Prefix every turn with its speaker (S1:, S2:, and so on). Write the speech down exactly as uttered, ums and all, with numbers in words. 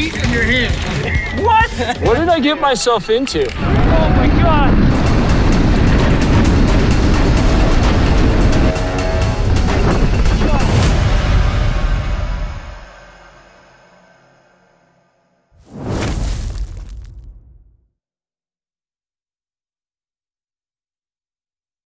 S1: feet and your hands.
S2: What? What did I get myself into?
S1: Oh my God.